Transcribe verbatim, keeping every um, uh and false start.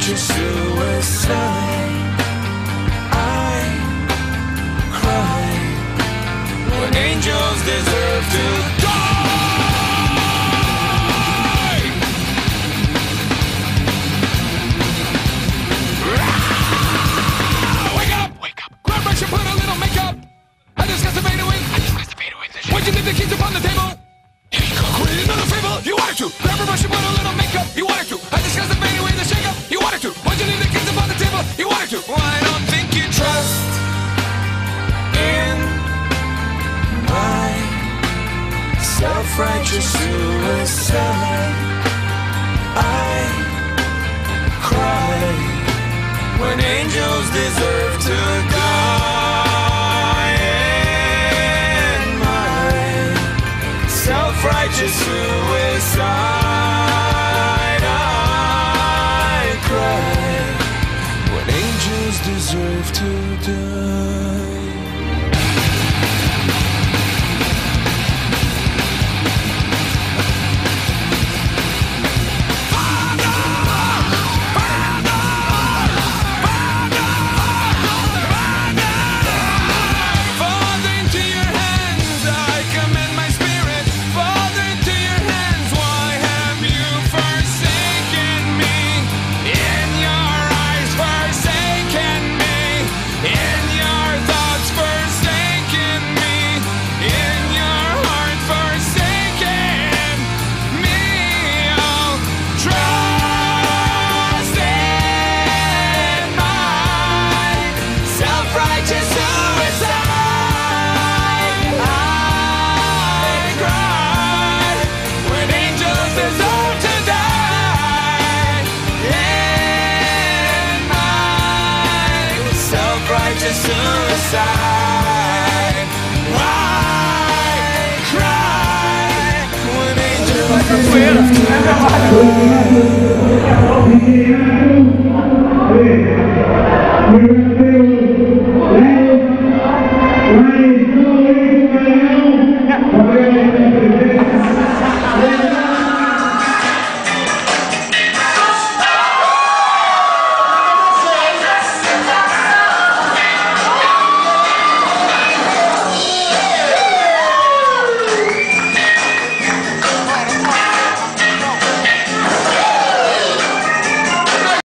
self-righteous suicide. I cry when angels deserve to die. Wake up! Wake up! Grab brush and put a little makeup. I discussed the fade away. I discussed the fade away. Why'd you leave the keys upon the table? Create another fable. You wanted to. Grab a brush and put a little makeup. You wanted to. I discussed the fade away, the shake up. You wanted to. Why'd you leave the keys upon the table? You wanted to. Well, I don't think you trust in my self-righteous suicide. I cry when angels deserve to die. In my self-righteous suicide, I cry when angels deserve to die. Suicide. Why cry when angels deserve to die?